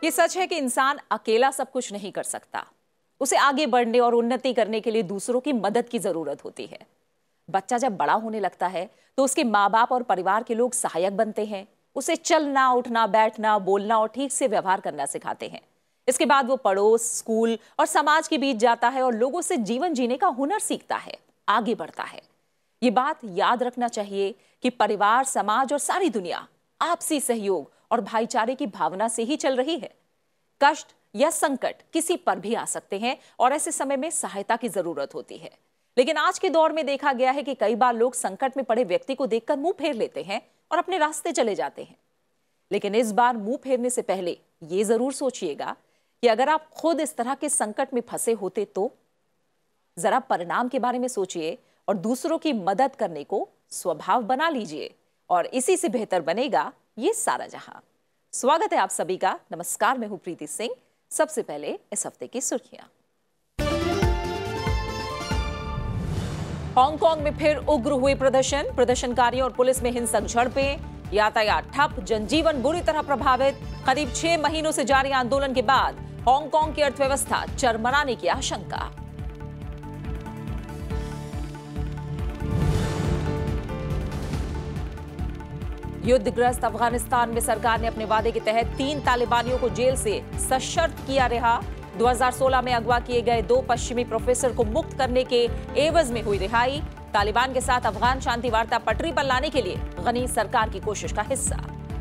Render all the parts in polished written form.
ये सच है कि इंसान अकेला सब कुछ नहीं कर सकता। उसे आगे बढ़ने और उन्नति करने के लिए दूसरों की मदद की जरूरत होती है। बच्चा जब बड़ा होने लगता है तो उसके माँ बाप और परिवार के लोग सहायक बनते हैं। उसे चलना, उठना, बैठना, बोलना और ठीक से व्यवहार करना सिखाते हैं। इसके बाद वो पड़ोस, स्कूल और समाज के बीच जाता है और लोगों से जीवन जीने का हुनर सीखता है, आगे बढ़ता है। ये बात याद रखना चाहिए कि परिवार, समाज और सारी दुनिया आपसी सहयोग और भाईचारे की भावना से ही चल रही है। कष्ट या संकट किसी पर भी आ सकते हैं और ऐसे समय में सहायता की जरूरत होती है। लेकिन आज के दौर में देखा गया है कि कई बार लोग संकट में पड़े व्यक्ति को देखकर मुंह फेर लेते हैं और अपने रास्ते चले जाते हैं। लेकिन इस बार मुंह फेरने से पहले यह जरूर सोचिएगा कि अगर आप खुद इस तरह के संकट में फंसे होते तो जरा परिणाम के बारे में सोचिए और दूसरों की मदद करने को स्वभाव बना लीजिए और इसी से बेहतर बनेगा ये सारा जहां। स्वागत है आप सभी का। नमस्कार, मैं हूं प्रीति सिंह। सबसे पहले इस हफ्ते की सुर्खियां। हांगकांग में फिर उग्र हुए प्रदर्शन, प्रदर्शनकारियों और पुलिस में हिंसक झड़पें, यातायात ठप, जनजीवन बुरी तरह प्रभावित। करीब 6 महीनों से जारी आंदोलन के बाद हांगकांग की अर्थव्यवस्था चरमराने की आशंका। युद्धग्रस्त अफगानिस्तान में सरकार ने अपने वादे के तहत 3 तालिबानियों को जेल से सशर्त किया रिहा। 2016 में अगवा किए गए 2 पश्चिमी प्रोफेसर को मुक्त करने के एवज में हुई रिहाई। तालिबान के साथ अफगान शांति वार्ता पटरी पर लाने के लिए गनी सरकार की कोशिश का हिस्सा।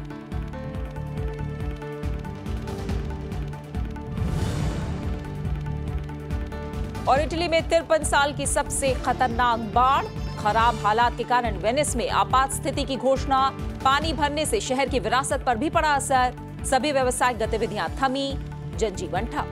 और इटली में 53 साल की सबसे खतरनाक बाढ़, खराब हालात के कारण वेनिस में आपात स्थिति की घोषणा। पानी भरने से शहर की विरासत पर भी पड़ा असर। सभी व्यावसायिक गतिविधियां थमी, जनजीवन ठप।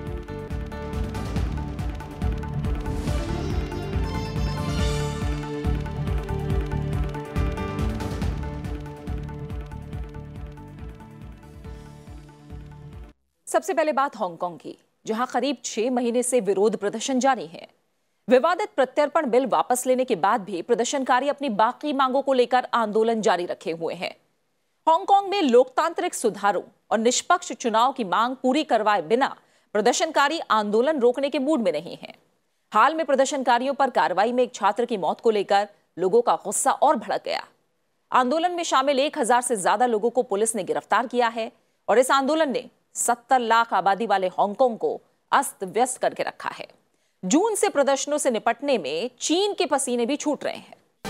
सबसे पहले बात हांगकांग की, जहां करीब 6 महीने से विरोध प्रदर्शन जारी है। विवादित प्रत्यर्पण बिल वापस लेने के बाद भी प्रदर्शनकारी अपनी बाकी मांगों को लेकर आंदोलन जारी रखे हुए हैं। हांगकांग में लोकतांत्रिक सुधारों और निष्पक्ष चुनाव की मांग पूरी करवाए बिना प्रदर्शनकारी आंदोलन रोकने के मूड में नहीं हैं। हाल में प्रदर्शनकारियों पर कार्रवाई में एक छात्र की मौत को लेकर लोगों का गुस्सा और भड़क गया। आंदोलन में शामिल 1000 से ज्यादा लोगों को पुलिस ने गिरफ्तार किया है और इस आंदोलन ने 70 लाख आबादी वाले हांगकांग को अस्त व्यस्त करके रखा है। जून से प्रदर्शनों से निपटने में चीन के पसीने भी छूट रहे हैं।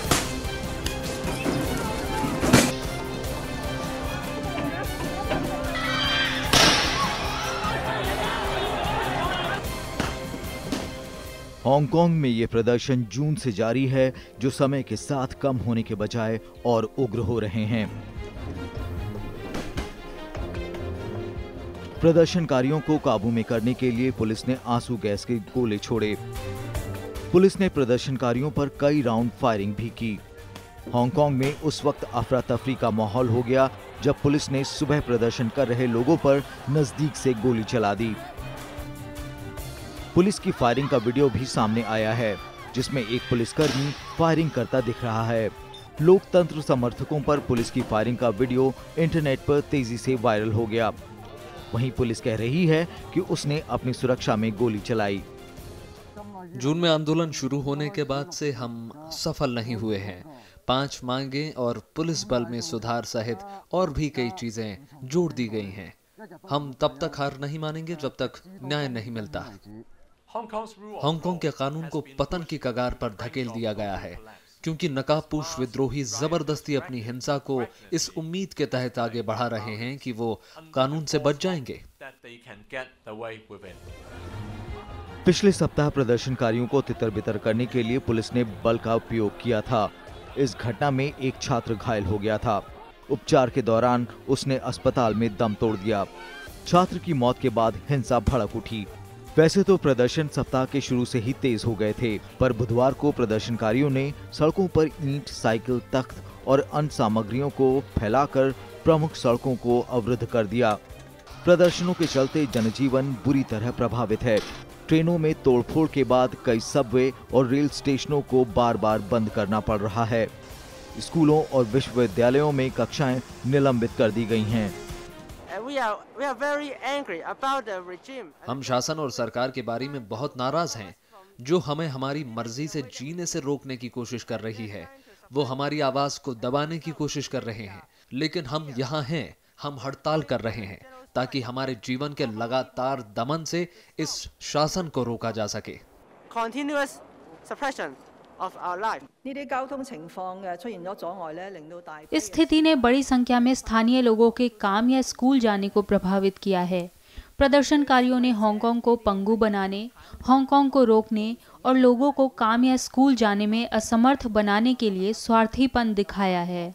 हांगकांग में ये प्रदर्शन जून से जारी है, जो समय के साथ कम होने के बजाय और उग्र हो रहे हैं। प्रदर्शनकारियों को काबू में करने के लिए पुलिस ने आंसू गैस के गोले छोड़े। पुलिस ने प्रदर्शनकारियों पर कई राउंड फायरिंग भी की। हांगकांग में उस वक्त अफरा तफरी का माहौल हो गया जब पुलिस ने सुबह प्रदर्शन कर रहे लोगों पर नजदीक से गोली चला दी। पुलिस की फायरिंग का वीडियो भी सामने आया है, जिसमें एक पुलिसकर्मी फायरिंग करता दिख रहा है। लोकतंत्र समर्थकों पर पुलिस की फायरिंग का वीडियो इंटरनेट पर तेजी से वायरल हो गया। वहीं पुलिस कह रही है कि उसने अपनी सुरक्षा में गोली चलाई। जून में आंदोलन शुरू होने के बाद से हम सफल नहीं हुए हैं। 5 मांगे और पुलिस बल में सुधार सहित और भी कई चीजें जोड़ दी गई हैं। हम तब तक हार नहीं मानेंगे जब तक न्याय नहीं मिलता। हांगकांग के कानून को पतन की कगार पर धकेल दिया गया है, क्योंकि नकाबपोश विद्रोही जबरदस्ती अपनी हिंसा को इस उम्मीद के तहत आगे बढ़ा रहे हैं कि वो कानून से बच जाएंगे। पिछले सप्ताह प्रदर्शनकारियों को तितर-बितर करने के लिए पुलिस ने बल का उपयोग किया था। इस घटना में एक छात्र घायल हो गया था। उपचार के दौरान उसने अस्पताल में दम तोड़ दिया। छात्र की मौत के बाद हिंसा भड़क उठी। वैसे तो प्रदर्शन सप्ताह के शुरू से ही तेज हो गए थे, पर बुधवार को प्रदर्शनकारियों ने सड़कों पर ईंट, साइकिल, तख्त और अन्य सामग्रियों को फैलाकर प्रमुख सड़कों को अवरुद्ध कर दिया। प्रदर्शनों के चलते जनजीवन बुरी तरह प्रभावित है। ट्रेनों में तोड़फोड़ के बाद कई सबवे और रेल स्टेशनों को बार बार बंद करना पड़ रहा है। स्कूलों और विश्वविद्यालयों में कक्षाएं निलंबित कर दी गई हैं। हम शासन और सरकार के बारे में बहुत नाराज हैं, जो हमें हमारी मर्जी से जीने से रोकने की कोशिश कर रही है। वो हमारी आवाज को दबाने की कोशिश कर रहे हैं, लेकिन हम यहाँ हैं, हम हड़ताल कर रहे हैं ताकि हमारे जीवन के लगातार दमन से इस शासन को रोका जा सके। इस स्थिति ने बड़ी संख्या में स्थानीय लोगों के काम या स्कूल जाने को प्रभावित किया है। प्रदर्शनकारियों ने हांगकांग को पंगु बनाने, हांगकांग को रोकने और लोगों को काम या स्कूल जाने में असमर्थ बनाने के लिए स्वार्थीपन दिखाया है।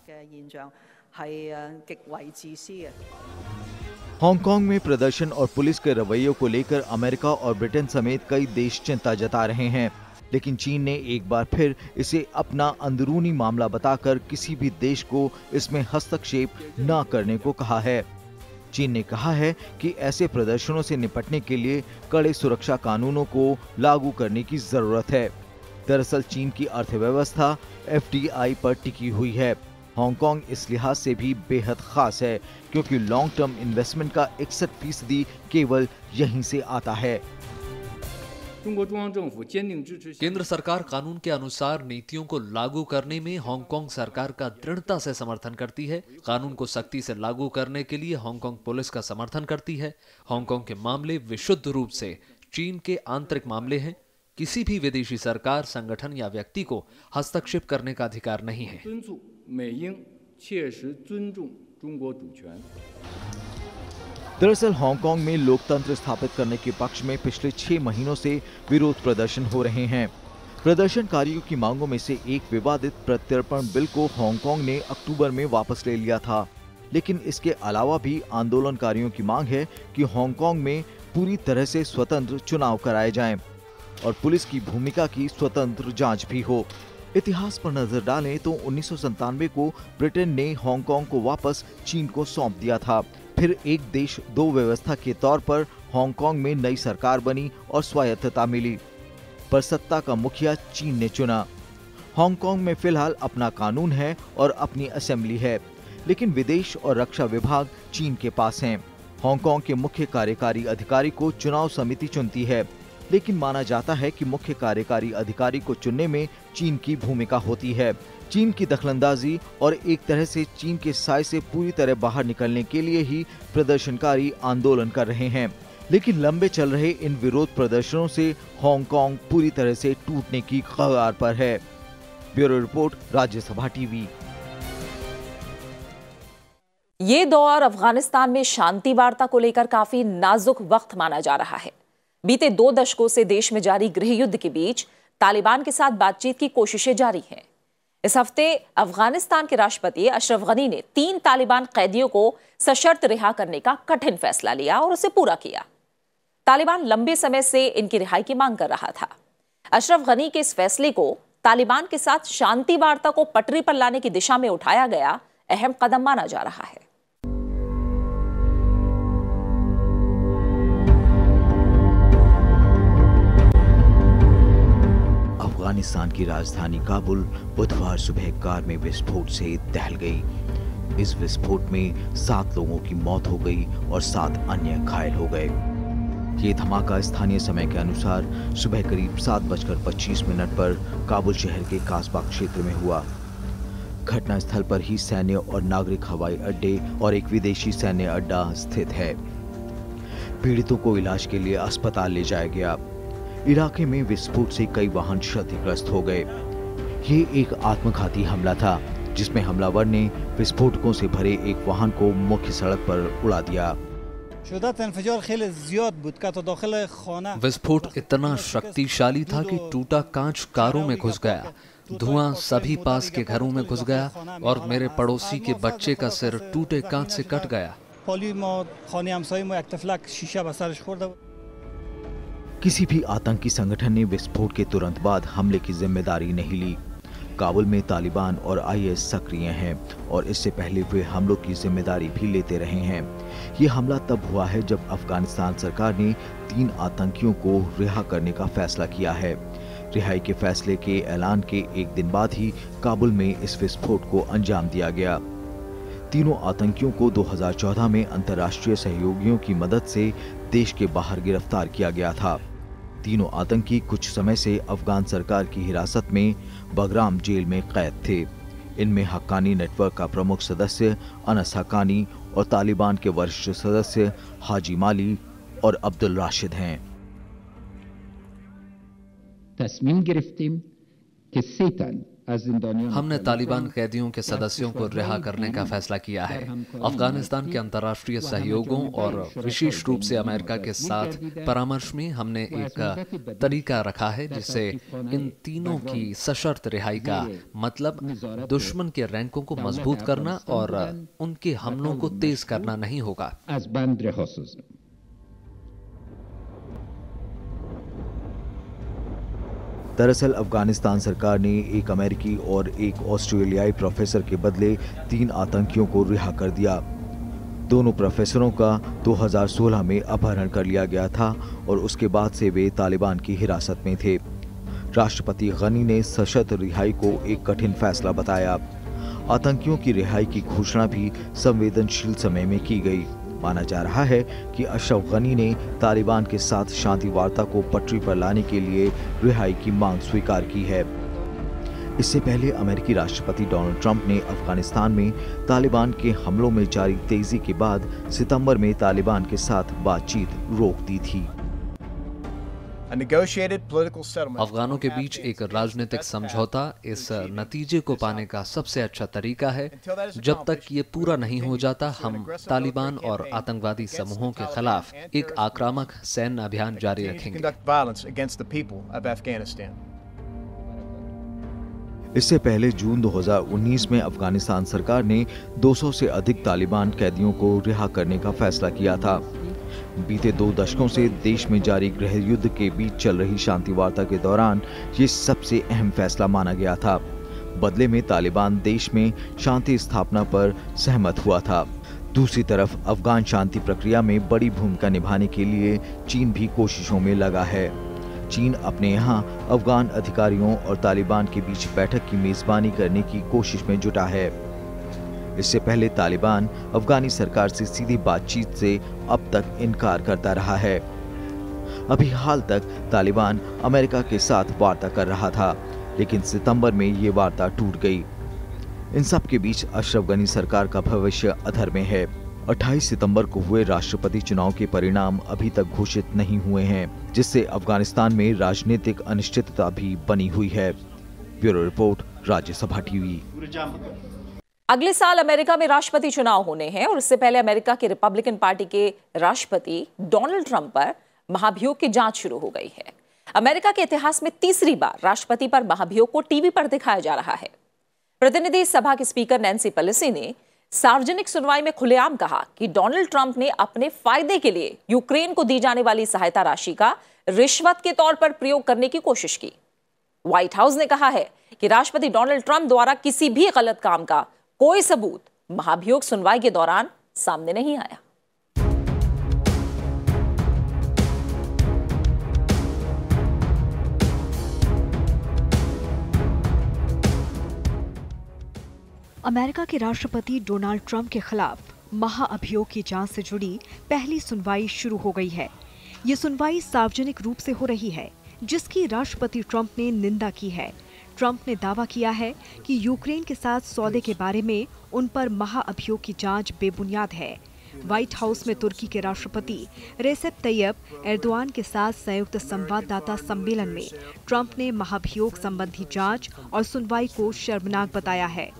हांगकांग में प्रदर्शन और पुलिस के रवैयों को लेकर अमेरिका और ब्रिटेन समेत कई देश चिंता जता रहे हैं, लेकिन चीन ने एक बार फिर इसे अपना अंदरूनी मामला बताकर किसी भी देश को इसमें हस्तक्षेप न करने को कहा है। चीन ने कहा है कि ऐसे प्रदर्शनों से निपटने के लिए कड़े सुरक्षा कानूनों को लागू करने की जरूरत है। दरअसल चीन की अर्थव्यवस्था FDI पर टिकी हुई है। हांगकांग इस लिहाज से भी बेहद खास है क्योंकि लॉन्ग टर्म इन्वेस्टमेंट का 61% केवल यहीं से आता है। केंद्र सरकार कानून के अनुसार नीतियों को लागू करने में हांगकांग सरकार का दृढ़ता से समर्थन करती है। कानून को सख्ती से लागू करने के लिए हांगकांग पुलिस का समर्थन करती है। हांगकांग के मामले विशुद्ध रूप से चीन के आंतरिक मामले हैं। किसी भी विदेशी सरकार, संगठन या व्यक्ति को हस्तक्षेप करने का अधिकार नहीं है। दरअसल हांगकांग में लोकतंत्र स्थापित करने के पक्ष में पिछले 6 महीनों से विरोध प्रदर्शन हो रहे हैं। प्रदर्शनकारियों की मांगों में से एक विवादित प्रत्यर्पण बिल को हांगकांग ने अक्टूबर में वापस ले लिया था, लेकिन इसके अलावा भी आंदोलनकारियों की मांग है कि हांगकांग में पूरी तरह से स्वतंत्र चुनाव कराए जाएं और पुलिस की भूमिका की स्वतंत्र जांच भी हो। इतिहास पर नजर डालें तो 1997 को ब्रिटेन ने हांगकांग को वापस चीन को सौंप दिया था। फिर एक देश दो व्यवस्था के तौर पर हांगकांग में नई सरकार बनी और स्वायत्तता मिली, पर सत्ता का मुखिया चीन ने चुना। हांगकांग में फिलहाल अपना कानून है और अपनी असेंबली है, लेकिन विदेश और रक्षा विभाग चीन के पास हैं। हांगकांग के मुख्य कार्यकारी अधिकारी को चुनाव समिति चुनती है, लेकिन माना जाता है कि मुख्य कार्यकारी अधिकारी को चुनने में चीन की भूमिका होती है। चीन की दखलंदाजी और एक तरह से चीन के साए से पूरी तरह बाहर निकलने के लिए ही प्रदर्शनकारी आंदोलन कर रहे हैं, लेकिन लंबे चल रहे इन विरोध प्रदर्शनों से हांगकांग पूरी तरह से टूटने की कगार पर है। ब्यूरो रिपोर्ट, राज्य सभा टीवी। ये दौर अफगानिस्तान में शांति वार्ता को लेकर काफी नाजुक वक्त माना जा रहा है। बीते 2 दशकों से देश में जारी गृह युद्ध के बीच तालिबान के साथ बातचीत की कोशिशें जारी हैं। इस हफ्ते अफगानिस्तान के राष्ट्रपति अशरफ गनी ने 3 तालिबान कैदियों को सशर्त रिहा करने का कठिन फैसला लिया और उसे पूरा किया। तालिबान लंबे समय से इनकी रिहाई की मांग कर रहा था। अशरफ गनी के इस फैसले को तालिबान के साथ शांति वार्ता को पटरी पर लाने की दिशा में उठाया गया अहम कदम माना जा रहा है। अफगानिस्तान की राजधानी काबुल बुधवार सुबह कार में विस्फोट से दहल गई। इस विस्फोट में 7 लोगों की मौत हो गई और 7 अन्य घायल हो गए। ये धमाका स्थानीय समय के अनुसार सुबह करीब 7:25 पर काबुल शहर के कासबा क्षेत्र में हुआ। घटनास्थल पर ही सैन्य और नागरिक हवाई अड्डे और एक विदेशी सैन्य अड्डा स्थित है। पीड़ितों को इलाज के लिए अस्पताल ले जाया गया। इलाके में विस्फोट से कई वाहन क्षतिग्रस्त हो गए। ये एक आत्मघाती हमला था, जिसमें हमलावर ने विस्फोटकों से भरे एक वाहन को मुख्य सड़क पर उड़ा दिया। विस्फोट इतना शक्तिशाली था कि टूटा कांच कारों में घुस गया। धुआं सभी पास के घरों में घुस गया और मेरे पड़ोसी के बच्चे का सिर टूटे कांच से कट गया। किसी भी आतंकी संगठन ने विस्फोट के तुरंत बाद हमले की जिम्मेदारी नहीं ली। काबुल में तालिबान और IS सक्रिय हैं और इससे पहले वे हमलों की जिम्मेदारी भी लेते रहे हैं। ये हमला तब हुआ है जब अफगानिस्तान सरकार ने 3 आतंकियों को रिहा करने का फैसला किया है। रिहाई के फैसले के ऐलान के एक दिन बाद ही काबुल में इस विस्फोट को अंजाम दिया गया। तीनों आतंकियों को 2014 में अंतर्राष्ट्रीय सहयोगियों की मदद से देश के बाहर गिरफ्तार किया गया था। तीनों आतंकी कुछ समय से अफगान सरकार की हिरासत में बगराम जेल में कैद थे। इनमें हक्कानी नेटवर्क का प्रमुख सदस्य अनस हक्कानी और तालिबान के वरिष्ठ सदस्य हाजी माली और अब्दुल राशिद हैं। हमने तालिबान कैदियों के सदस्यों को रिहा करने का फैसला किया है। अफगानिस्तान के अंतर्राष्ट्रीय सहयोगों और विशेष रूप से अमेरिका के साथ परामर्श में हमने एक तरीका रखा है जिससे इन तीनों की सशर्त रिहाई का मतलब दुश्मन के रैंकों को मजबूत करना और उनके हमलों को तेज करना नहीं होगा। दरअसल अफगानिस्तान सरकार ने एक अमेरिकी और एक ऑस्ट्रेलियाई प्रोफेसर के बदले 3 आतंकियों को रिहा कर दिया। दोनों प्रोफेसरों का 2016 में अपहरण कर लिया गया था और उसके बाद से वे तालिबान की हिरासत में थे। राष्ट्रपति गनी ने सशर्त रिहाई को एक कठिन फैसला बताया। आतंकियों की रिहाई की घोषणा भी संवेदनशील समय में की गई। माना जा रहा है कि अशरफ गनी ने तालिबान के साथ शांति वार्ता को पटरी पर लाने के लिए रिहाई की मांग स्वीकार की है। इससे पहले अमेरिकी राष्ट्रपति डोनाल्ड ट्रंप ने अफगानिस्तान में तालिबान के हमलों में जारी तेजी के बाद सितंबर में तालिबान के साथ बातचीत रोक दी थी। अफगानों के बीच एक राजनीतिक समझौता इस नतीजे को पाने का सबसे अच्छा तरीका है। जब तक ये पूरा नहीं हो जाता, हम तालिबान और आतंकवादी समूहों के खिलाफ एक आक्रामक सैन्य अभियान जारी रखेंगे। इससे पहले जून 2019 में अफगानिस्तान सरकार ने 200 से अधिक तालिबान कैदियों को रिहा करने का फैसला किया था। बीते 2 दशकों से देश में जारी गृह युद्ध के बीच चल रही शांति वार्ता के दौरान ये सबसे अहम फैसला माना गया था। बदले में तालिबान देश में शांति स्थापना पर सहमत हुआ था। दूसरी तरफ अफगान शांति प्रक्रिया में बड़ी भूमिका निभाने के लिए चीन भी कोशिशों में लगा है। चीन अपने यहाँ अफगान अधिकारियों और तालिबान के बीच बैठक की मेजबानी करने की कोशिश में जुटा है। इससे पहले तालिबान अफगानी सरकार से सीधी बातचीत से अब तक इनकार करता रहा है। अभी हाल तक तालिबान अमेरिका के साथ वार्ता कर रहा था, लेकिन सितंबर में ये वार्ता टूट गई। इन सब के बीच अशरफ गनी सरकार का भविष्य अधर में है। 28 सितंबर को हुए राष्ट्रपति चुनाव के परिणाम अभी तक घोषित नहीं हुए हैं, जिससे अफगानिस्तान में राजनीतिक अनिश्चितता भी बनी हुई है। ब्यूरो रिपोर्ट, राज्य सभा टीवी। अगले साल अमेरिका में राष्ट्रपति चुनाव होने हैं और इससे पहले अमेरिका के रिपब्लिकन पार्टी के राष्ट्रपति डोनाल्ड ट्रंप पर महाभियोग की जांच शुरू हो गई है। अमेरिका के इतिहास में तीसरी बार राष्ट्रपति पर महाभियोग को टीवी पर दिखाया जा रहा है। प्रतिनिधि सभा के स्पीकर नैन्सी पेलोसी ने सार्वजनिक सुनवाई में खुलेआम कहा कि डोनाल्ड ट्रंप ने अपने फायदे के लिए यूक्रेन को दी जाने वाली सहायता राशि का रिश्वत के तौर पर प्रयोग करने की कोशिश की। व्हाइट हाउस ने कहा है कि राष्ट्रपति डोनाल्ड ट्रंप द्वारा किसी भी गलत काम का कोई सबूत महाभियोग सुनवाई के दौरान सामने नहीं आया। अमेरिका के राष्ट्रपति डोनाल्ड ट्रंप के खिलाफ महाअभियोग की जांच से जुड़ी पहली सुनवाई शुरू हो गई है। ये सुनवाई सार्वजनिक रूप से हो रही है, जिसकी राष्ट्रपति ट्रंप ने निंदा की है। ट्रंप ने दावा किया है कि यूक्रेन के साथ सौदे के बारे में उन पर महाअभियोग की जांच बेबुनियाद है। व्हाइट हाउस में तुर्की के राष्ट्रपति रेसेप तैयब एर्दोआन के साथ संयुक्त संवाददाता सम्मेलन में ट्रंप ने महाभियोग संबंधी जांच और सुनवाई को शर्मनाक बताया है।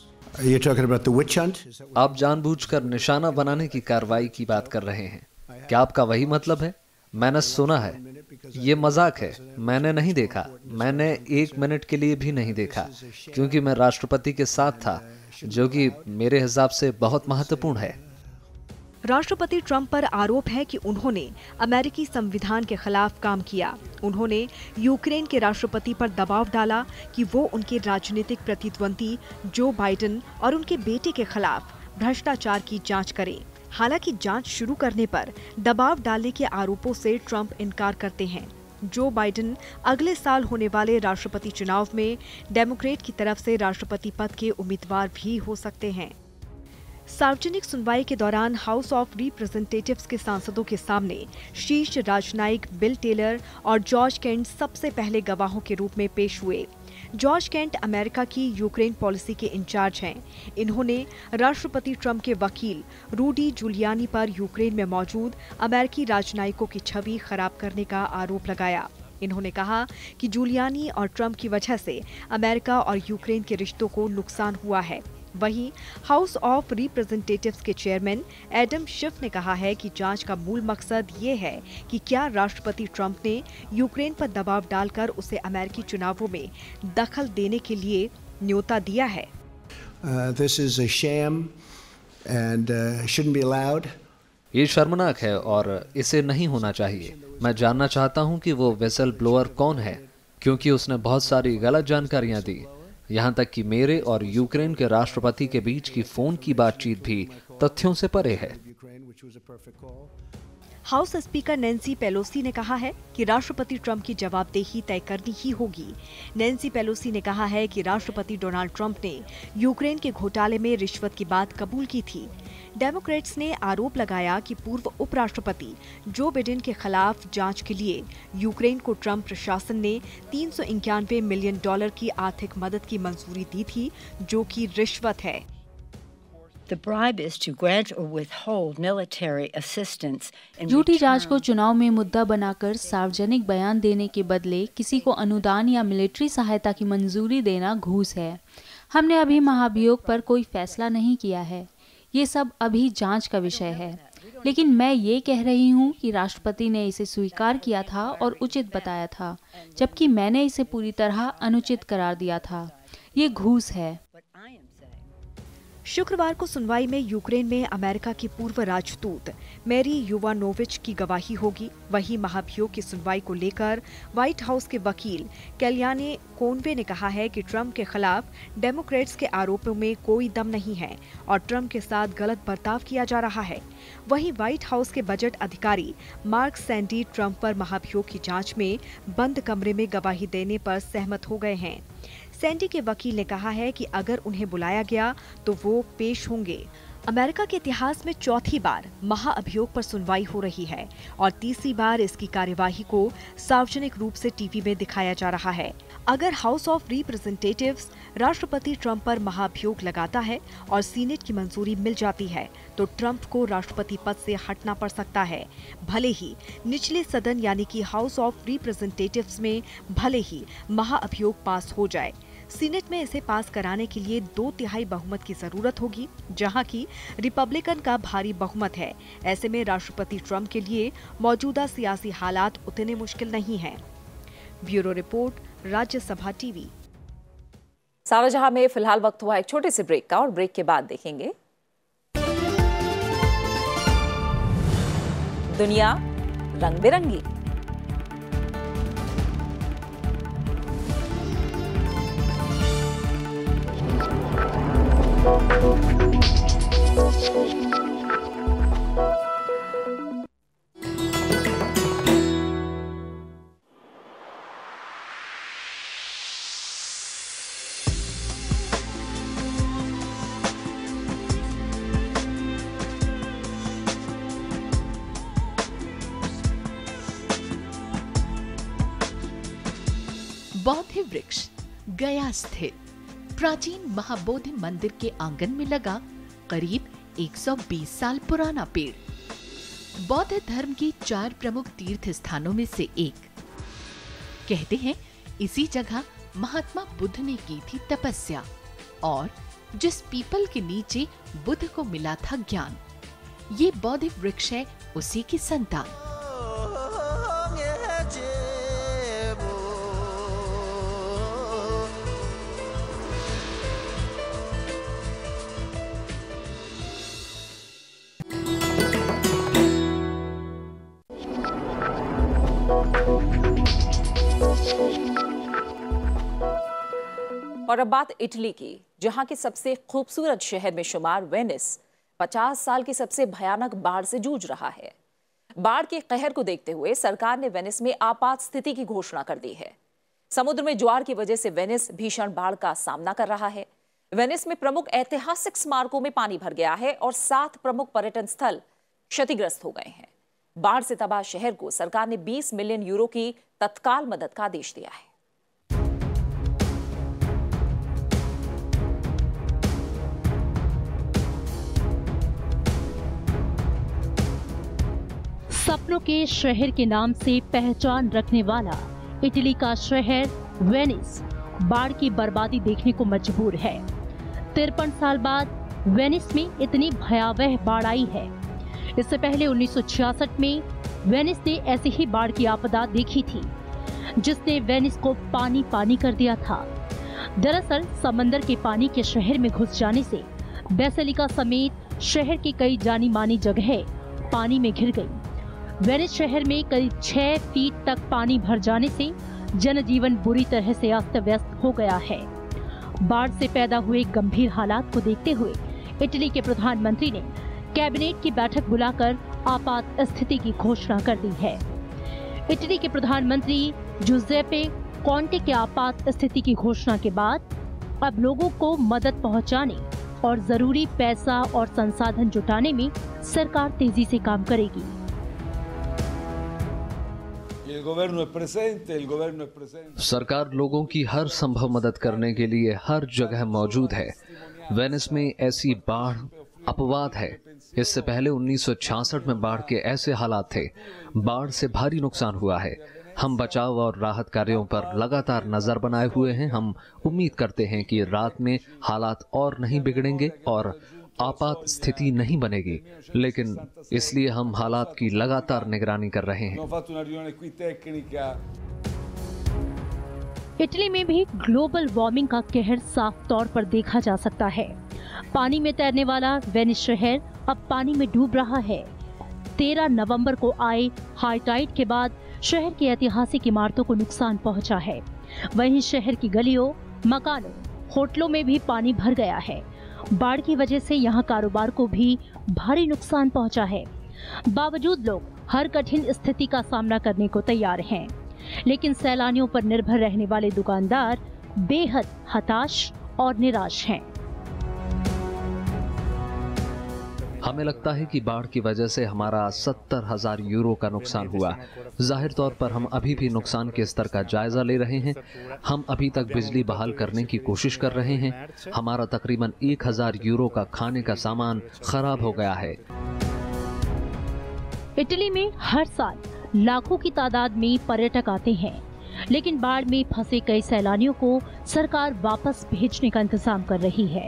आप जानबूझकर निशाना बनाने की कार्रवाई की बात कर रहे हैं। क्या आपका वही मतलब है? मैंने सुना है, ये मजाक है। मैंने नहीं देखा, मैंने 1 मिनट के लिए भी नहीं देखा, क्योंकि मैं राष्ट्रपति के साथ था, जो कि मेरे हिसाब से बहुत महत्वपूर्ण है। राष्ट्रपति ट्रंप पर आरोप है कि उन्होंने अमेरिकी संविधान के खिलाफ काम किया। उन्होंने यूक्रेन के राष्ट्रपति पर दबाव डाला कि वो उनके राजनीतिक प्रतिद्वंदी जो बाइडेन और उनके बेटे के खिलाफ भ्रष्टाचार की जांच करें। हालांकि जांच शुरू करने पर दबाव डालने के आरोपों से ट्रंप इनकार करते हैं। जो बाइडेन अगले साल होने वाले राष्ट्रपति चुनाव में डेमोक्रेट की तरफ से राष्ट्रपति पद के उम्मीदवार भी हो सकते हैं। सार्वजनिक सुनवाई के दौरान हाउस ऑफ रिप्रेजेंटेटिव्स के सांसदों के सामने शीर्ष राजनयिक बिल टेलर और जॉर्ज केंट सबसे पहले गवाहों के रूप में पेश हुए। जॉर्ज केंट अमेरिका की यूक्रेन पॉलिसी के इंचार्ज हैं। इन्होंने राष्ट्रपति ट्रंप के वकील रूडी जूलियानी पर यूक्रेन में मौजूद अमेरिकी राजनयिकों की छवि खराब करने का आरोप लगाया। इन्होंने कहा कि जूलियानी और ट्रंप की वजह से अमेरिका और यूक्रेन के रिश्तों को नुकसान हुआ है। वहीं हाउस ऑफ रिप्रेजेंटेटिव्स के चेयरमैन एडम शिफ ने कहा है कि जांच का मूल मकसद ये है कि क्या राष्ट्रपति ट्रंप ने यूक्रेन पर दबाव डालकर उसे अमेरिकी चुनावों में दखल देने के लिए न्योता दिया है। This is a sham and shouldn't be allowed. ये शर्मनाक है और इसे नहीं होना चाहिए। मैं जानना चाहता हूं कि वो वेसल ब्लोअर कौन है, क्योंकि उसने बहुत सारी गलत जानकारियां दी। यहां तक कि मेरे और यूक्रेन के राष्ट्रपति के बीच की फोन की बातचीत भी तथ्यों से परे है। हाउस स्पीकर नैन्सी पेलोसी ने कहा है कि राष्ट्रपति ट्रंप की जवाबदेही तय करनी ही होगी। नैन्सी पेलोसी ने कहा है कि राष्ट्रपति डोनाल्ड ट्रंप ने यूक्रेन के घोटाले में रिश्वत की बात कबूल की थी। डेमोक्रेट्स ने आरोप लगाया कि पूर्व उपराष्ट्रपति जो बिडेन के खिलाफ जांच के लिए यूक्रेन को ट्रंप प्रशासन ने $391 मिलियन की आर्थिक मदद की मंजूरी दी थी, जो कि रिश्वत है। The bribe is to grant or withhold military assistance in झूठी जांच को return. चुनाव में मुद्दा बनाकर सार्वजनिक बयान देने के बदले किसी को अनुदान या मिलिट्री सहायता की मंजूरी देना घूस है। हमने अभी महाभियोग पर कोई फैसला नहीं किया है। ये सब अभी जांच का विषय है। लेकिन मैं ये कह रही हूँ कि राष्ट्रपति ने इसे स्वीकार किया था और उचित बताया था, जबकि मैंने इसे पूरी तरह अनुचित करार दिया था। ये घूस है। शुक्रवार को सुनवाई में यूक्रेन में अमेरिका की पूर्व राजदूत मैरी युवानोविच की गवाही होगी। वहीं महाभियोग की सुनवाई को लेकर व्हाइट हाउस के वकील कैलियाने कोनवे ने कहा है कि ट्रंप के खिलाफ डेमोक्रेट्स के आरोपों में कोई दम नहीं है और ट्रंप के साथ गलत बर्ताव किया जा रहा है। वहीं व्हाइट हाउस के बजट अधिकारी मार्क सैंडी ट्रंप पर महाभियोग की जांच में बंद कमरे में गवाही देने पर सहमत हो गए हैं। सैंडी के वकील ने कहा है कि अगर उन्हें बुलाया गया तो वो पेश होंगे। अमेरिका के इतिहास में चौथी बार महाअभियोग पर सुनवाई हो रही है और तीसरी बार इसकी कार्यवाही को सार्वजनिक रूप से टीवी में दिखाया जा रहा है। अगर हाउस ऑफ रिप्रेजेंटेटिव्स राष्ट्रपति ट्रंप पर महाअभियोग लगाता है और सीनेट की मंजूरी मिल जाती है तो ट्रंप को राष्ट्रपति पद से हटना पड़ सकता है। भले ही निचले सदन यानी कि हाउस ऑफ रिप्रेजेंटेटिव्स में भले ही महाअभियोग पास हो जाए, सीनेट में इसे पास कराने के लिए 2/3 बहुमत की जरूरत होगी, जहां की रिपब्लिकन का भारी बहुमत है। ऐसे में राष्ट्रपति ट्रंप के लिए मौजूदा सियासी हालात उतने मुश्किल नहीं हैं। ब्यूरो रिपोर्ट, राज्य सभा टीवी। सारा जहां में फिलहाल वक्त हुआ एक छोटे से ब्रेक का और ब्रेक के बाद देखेंगे दुनिया रंग बिरंगी। बौद्ध वृक्ष गया स्थित प्राचीन महाबोधि मंदिर के आंगन में लगा करीब 120 साल पुराना पेड़ बौद्ध धर्म की 4 प्रमुख तीर्थ स्थानों में से एक। कहते हैं इसी जगह महात्मा बुद्ध ने की थी तपस्या और जिस पीपल के नीचे बुद्ध को मिला था ज्ञान, ये बौद्ध वृक्ष है उसी की संतान। और अब बात इटली की, जहां के सबसे खूबसूरत शहर में शुमार वेनिस 50 साल की सबसे भयानक बाढ़ से जूझ रहा है। बाढ़ के कहर को देखते हुए सरकार ने वेनिस में आपात स्थिति की घोषणा कर दी है। समुद्र में ज्वार की वजह से वेनिस भीषण बाढ़ का सामना कर रहा है। वेनिस में प्रमुख ऐतिहासिक स्मारकों में पानी भर गया है और 7 प्रमुख पर्यटन स्थल क्षतिग्रस्त हो गए हैं। बाढ़ से तबाह शहर को सरकार ने 20 मिलियन यूरो की तत्काल मदद का आदेश दिया है। सपनों के शहर के नाम से पहचान रखने वाला इटली का शहर वेनिस बाढ़ की बर्बादी देखने को मजबूर है। 53 साल बाद वेनिस में इतनी भयावह बाढ़ आई है। इससे पहले 1966 में वेनिस ने ऐसी ही बाढ़ की आपदा देखी थी, जिसने वेनिस को पानी पानी कर दिया था। दरअसल समंदर के पानी के शहर में घुस जाने से बेसिलिका समेत शहर की कई जानी मानी जगहें पानी में घिर गई। वेनिस शहर में करीब 6 फीट तक पानी भर जाने से जनजीवन बुरी तरह से अस्त व्यस्त हो गया है। बाढ़ से पैदा हुए गंभीर हालात को देखते हुए इटली के प्रधानमंत्री ने कैबिनेट की बैठक बुलाकर आपात स्थिति की घोषणा कर दी है। इटली के प्रधानमंत्री जुजेप्पे कॉन्टे के आपात स्थिति की घोषणा के बाद अब लोगों को मदद पहुंचाने और जरूरी पैसा और संसाधन जुटाने में सरकार तेजी से काम करेगी। सरकार लोगों की हर संभव मदद करने के लिए हर जगह मौजूद है। वेनिस में ऐसी बाढ़ अपवाद है। इससे पहले 1966 में बाढ़ के ऐसे हालात थे। बाढ़ से भारी नुकसान हुआ है। हम बचाव और राहत कार्यों पर लगातार नजर बनाए हुए हैं। हम उम्मीद करते हैं कि रात में हालात और नहीं बिगड़ेंगे और आपात स्थिति नहीं बनेगी, लेकिन इसलिए हम हालात की लगातार निगरानी कर रहे हैं। इटली में भी ग्लोबल वार्मिंग का कहर साफ तौर पर देखा जा सकता है। पानी में तैरने वाला वेनिस शहर अब पानी में डूब रहा है। 13 नवंबर को आए हाई टाइड के बाद शहर की ऐतिहासिक इमारतों को नुकसान पहुंचा है। वहीं शहर की गलियों, मकानों, होटलों में भी पानी भर गया है। बाढ़ की वजह से यहां कारोबार को भी भारी नुकसान पहुंचा है। बावजूद लोग हर कठिन स्थिति का सामना करने को तैयार हैं, लेकिन सैलानियों पर निर्भर रहने वाले दुकानदार बेहद हताश और निराश हैं। हमें लगता है कि बाढ़ की वजह से हमारा 70,000 यूरो का नुकसान हुआ। जाहिर तौर पर हम अभी भी नुकसान के स्तर का जायजा ले रहे हैं। हम अभी तक बिजली बहाल करने की कोशिश कर रहे हैं। हमारा तकरीबन 1,000 यूरो का खाने का सामान खराब हो गया है। इटली में हर साल लाखों की तादाद में पर्यटक आते हैं, लेकिन बाढ़ में फंसे कई सैलानियों को सरकार वापस भेजने का इंतजाम कर रही है।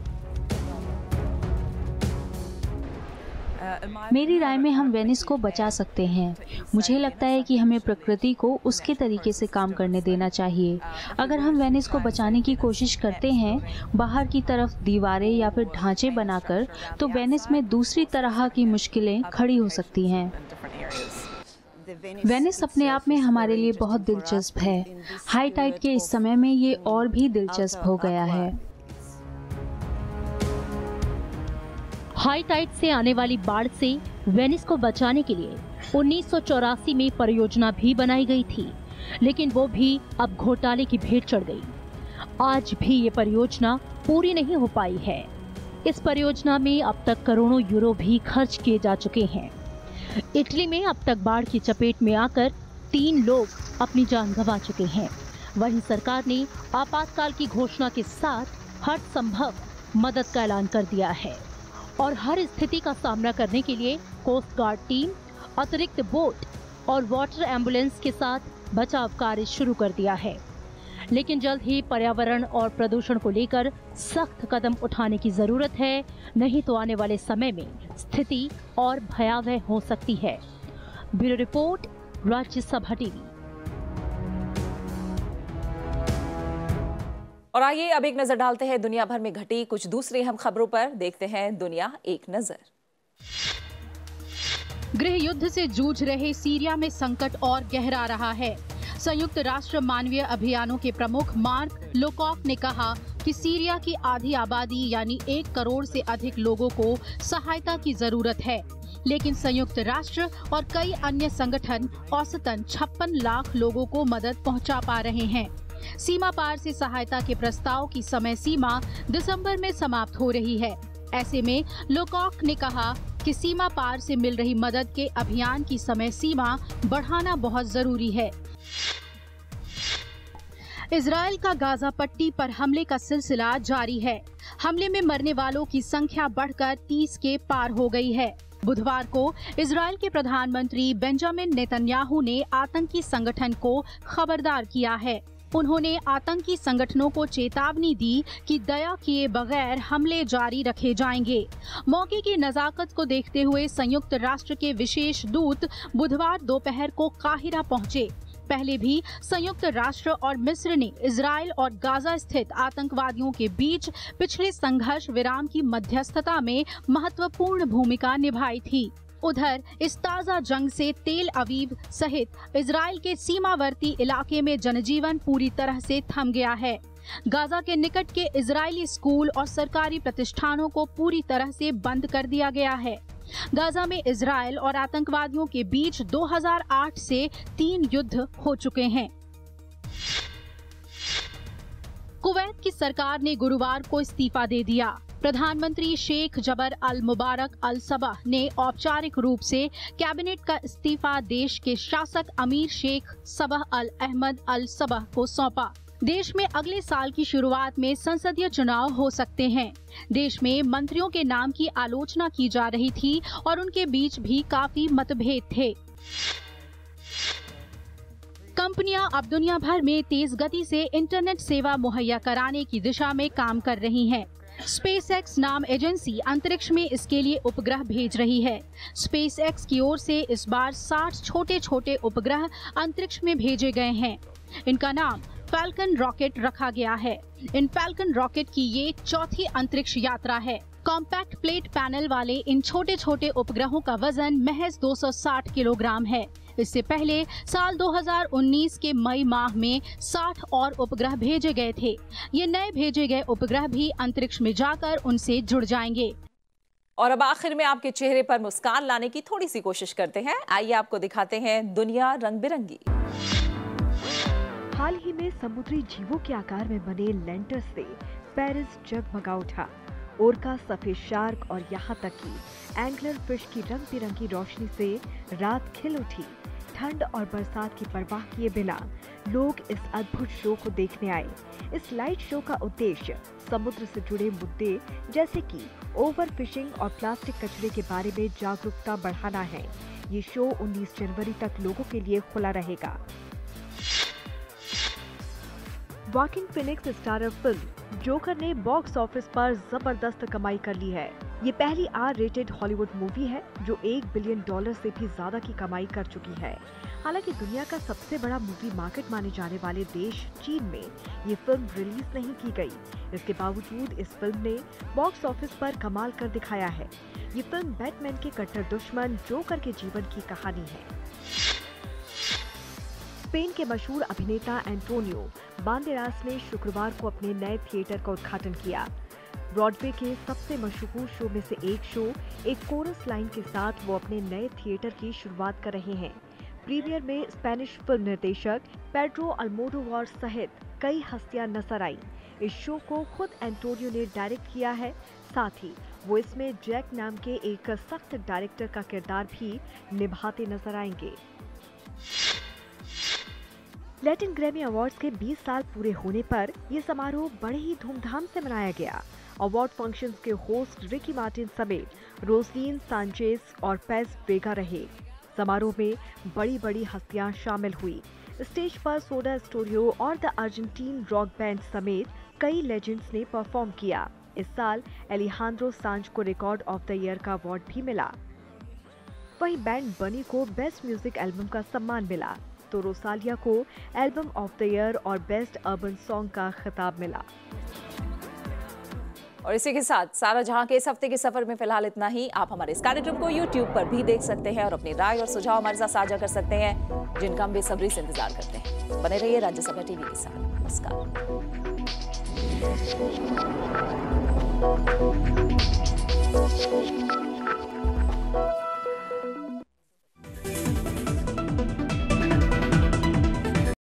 मेरी राय में हम वेनिस को बचा सकते हैं। मुझे लगता है कि हमें प्रकृति को उसके तरीके से काम करने देना चाहिए। अगर हम वेनिस को बचाने की कोशिश करते हैं बाहर की तरफ दीवारें या फिर ढांचे बनाकर, तो वेनिस में दूसरी तरह की मुश्किलें खड़ी हो सकती हैं। वेनिस अपने आप में हमारे लिए बहुत दिलचस्प है। हाई टाइड के इस समय में ये और भी दिलचस्प हो गया है। हाई टाइड से आने वाली बाढ़ से वेनिस को बचाने के लिए 1984 में परियोजना भी बनाई गई थी, लेकिन वो भी अब घोटाले की भेंट चढ़ गई। आज भी ये परियोजना पूरी नहीं हो पाई है। इस परियोजना में अब तक करोड़ों यूरो भी खर्च किए जा चुके हैं। इटली में अब तक बाढ़ की चपेट में आकर 3 लोग अपनी जान गंवा चुके हैं। वहीं सरकार ने आपातकाल की घोषणा के साथ हर संभव मदद का ऐलान कर दिया है और हर स्थिति का सामना करने के लिए कोस्ट गार्ड टीम, अतिरिक्त बोट और वाटर एम्बुलेंस के साथ बचाव कार्य शुरू कर दिया है। लेकिन जल्द ही पर्यावरण और प्रदूषण को लेकर सख्त कदम उठाने की जरूरत है, नहीं तो आने वाले समय में स्थिति और भयावह हो सकती है। ब्यूरो रिपोर्ट, राज्य सभा टीवी। और आइए अब एक नजर डालते हैं दुनिया भर में घटी कुछ दूसरी अहम खबरों पर। देखते हैं दुनिया एक नजर। गृह युद्ध से जूझ रहे सीरिया में संकट और गहरा रहा है। संयुक्त राष्ट्र मानवीय अभियानों के प्रमुख मार्क लोकॉक ने कहा कि सीरिया की आधी आबादी यानी 1 करोड़ से अधिक लोगों को सहायता की जरूरत है, लेकिन संयुक्त राष्ट्र और कई अन्य संगठन औसतन 56 लाख लोगों को मदद पहुंचा पा रहे हैं। सीमा पार से सहायता के प्रस्ताव की समय सीमा दिसंबर में समाप्त हो रही है। ऐसे में लोकॉक ने कहा कि सीमा पार से मिल रही मदद के अभियान की समय सीमा बढ़ाना बहुत जरूरी है। इजराइल का गाजा पट्टी पर हमले का सिलसिला जारी है। हमले में मरने वालों की संख्या बढ़कर 30 के पार हो गई है। बुधवार को इजराइल के प्रधानमंत्री बेंजामिन नेतन्याहू ने आतंकी संगठन को खबरदार किया है। उन्होंने आतंकी संगठनों को चेतावनी दी कि दया किए बगैर हमले जारी रखे जाएंगे। मौके की नजाकत को देखते हुए संयुक्त राष्ट्र के विशेष दूत बुधवार दोपहर को काहिरा पहुंचे। पहले भी संयुक्त राष्ट्र और मिस्र ने इजराइल और गाजा स्थित आतंकवादियों के बीच पिछले संघर्ष विराम की मध्यस्थता में महत्वपूर्ण भूमिका निभाई थी। उधर इस ताजा जंग से तेल अवीव सहित इजराइल के सीमावर्ती इलाके में जनजीवन पूरी तरह से थम गया है। गाजा के निकट के इजरायली स्कूल और सरकारी प्रतिष्ठानों को पूरी तरह से बंद कर दिया गया है। गाजा में इजराइल और आतंकवादियों के बीच 2008 से 3 युद्ध हो चुके हैं। कुवैत की सरकार ने गुरुवार को इस्तीफा दे दिया। प्रधानमंत्री शेख जबर अल मुबारक अल सबह ने औपचारिक रूप से कैबिनेट का इस्तीफा देश के शासक अमीर शेख सबह अल अहमद अल सबह को सौंपा। देश में अगले साल की शुरुआत में संसदीय चुनाव हो सकते हैं। देश में मंत्रियों के नाम की आलोचना की जा रही थी और उनके बीच भी काफी मतभेद थे। कंपनियां अब दुनिया भर में तेज गति से इंटरनेट सेवा मुहैया कराने की दिशा में काम कर रही हैं। स्पेसएक्स नाम एजेंसी अंतरिक्ष में इसके लिए उपग्रह भेज रही है। स्पेसएक्स की ओर से इस बार 60 छोटे छोटे उपग्रह अंतरिक्ष में भेजे गए हैं। इनका नाम फैल्कन रॉकेट रखा गया है। इन फैल्कन रॉकेट की ये चौथी अंतरिक्ष यात्रा है। कॉम्पैक्ट प्लेट पैनल वाले इन छोटे छोटे उपग्रहों का वजन महज 260 किलोग्राम है। इससे पहले साल 2019 के मई माह में 60 और उपग्रह भेजे गए थे। ये नए भेजे गए उपग्रह भी अंतरिक्ष में जाकर उनसे जुड़ जाएंगे। और अब आखिर में आपके चेहरे पर मुस्कान लाने की थोड़ी सी कोशिश करते हैं। आइए आपको दिखाते हैं दुनिया रंग बिरंगी। हाल ही में समुद्री जीवों के आकार में बने लेंटर से पेरिस जगमगा उठा। ओरका, सफेद शार्क और यहाँ तक कि एंगलर फिश की रंग बिरंगी रोशनी से रात खिल उठी। ठंड और बरसात की परवाह किए बिना लोग इस अद्भुत शो को देखने आए। इस लाइट शो का उद्देश्य समुद्र से जुड़े मुद्दे जैसे कि ओवर फिशिंग और प्लास्टिक कचरे के बारे में जागरूकता बढ़ाना है। ये शो 19 जनवरी तक लोगों के लिए खुला रहेगा। वॉकिंग फिनिक्स स्टारर फिल्म जोकर ने बॉक्स ऑफिस पर जबरदस्त कमाई कर ली है। ये पहली R-रेटेड हॉलीवुड मूवी है जो $1 बिलियन से भी ज्यादा की कमाई कर चुकी है। हालांकि दुनिया का सबसे बड़ा मूवी मार्केट माने जाने वाले देश चीन में ये फिल्म रिलीज नहीं की गई। इसके बावजूद इस फिल्म ने बॉक्स ऑफिस पर कमाल कर दिखाया है। ये फिल्म बैटमैन के कट्टर दुश्मन जोकर के जीवन की कहानी है। स्पेन के मशहूर अभिनेता एंटोनियो बांदेरास ने शुक्रवार को अपने नए थिएटर का उद्घाटन किया। ब्रॉडवे के सबसे मशहूर शो में से एक शो एक कोरस लाइन के साथ वो अपने नए थिएटर की शुरुआत कर रहे हैं। प्रीमियर में स्पेनिश फिल्म निर्देशक पेड्रो अल्मोडोवार सहित कई हस्तियां नजर आई। इस शो को खुद एंटोनियो ने डायरेक्ट किया है। साथ ही वो इसमें जैक नाम के एक सख्त डायरेक्टर का किरदार भी निभाते नजर आएंगे। लैटिन ग्रैमी अवार्ड्स के 20 साल पूरे होने पर यह समारोह बड़े ही धूमधाम से मनाया गया। अवार्ड फंक्शंस के होस्ट रिकी मार्टिन समेत रोसलिन सांचेज और पेज वेगा रहे। समारोह में बड़ी बड़ी हस्तियां शामिल हुई। स्टेज पर सोडा स्टूडियो और द अर्जेंटीन रॉक बैंड समेत कई लेजेंड्स ने परफॉर्म किया। इस साल एलिहांद्रो सांज को रिकॉर्ड ऑफ द ईयर का अवार्ड भी मिला। वहीं बैंड बनी को बेस्ट म्यूजिक एल्बम का सम्मान मिला, तो रोसालिया को एल्बम ऑफ द ईयर और बेस्ट अर्बन सॉन्ग का खिताब मिला। और इसी के साथ सारा जहां के इस हफ्ते के सफर में फिलहाल इतना ही। आप हमारे इस कार्यक्रम को YouTube पर भी देख सकते हैं और अपनी राय और सुझाव हमारे साथ साझा कर सकते हैं, जिनका हम बेसब्री से इंतजार करते हैं। बने रहिए राज्यसभा टीवी के साथ। नमस्कार।